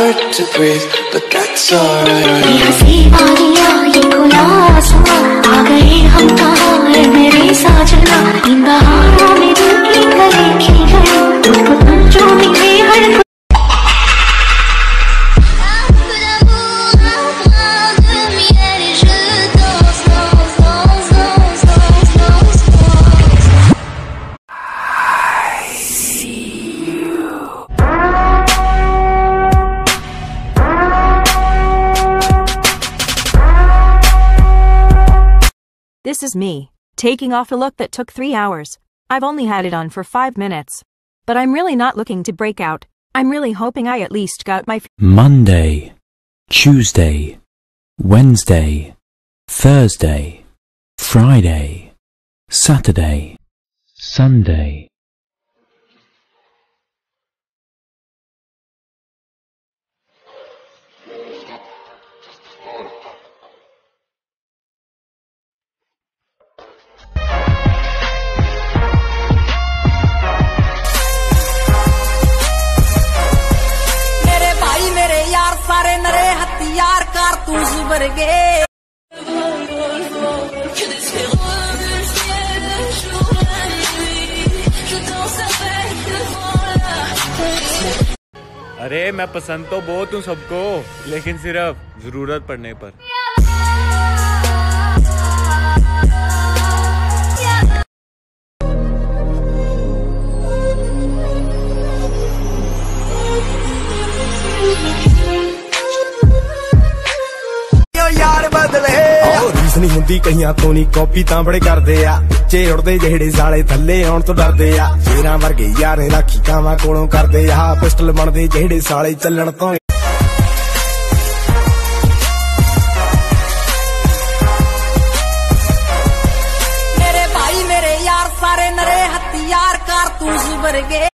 hard to breathe, but that's alright. ये हंसी वादियाँ ये खुला आसमां, आ गए हम कहाँ है मेरे साजना। इन बहारों में दिल की कली खिल गई, तुझको तुम जो मिले हर This is me, taking off a look that took 3 hours. I've only had it on for 5 minutes. But I'm really not looking to break out. I'm really hoping I at least got my Monday, Tuesday, Wednesday, Thursday, Friday, Saturday, Sunday. सारे नरे हथियार कारतूस वर्गे अरे मैं पसंद तो बहुत हूँ सबको, लेकिन सिर्फ जरूरत पड़ने पर। यार बदले रीस नहीं हुंदी कहियां तो नहीं कॉपी तां बड़े करदे आ चे उड़दे जेड़े साले थल्ले आउण तो डरदे आ शेरां वर्गे यारे राखी कावां कोलों करदे आ पिस्टल बनदे जेड़े साले चलण तो मेरे भाई मेरे यार सारे नरे हथियार कारतूस वर्गे।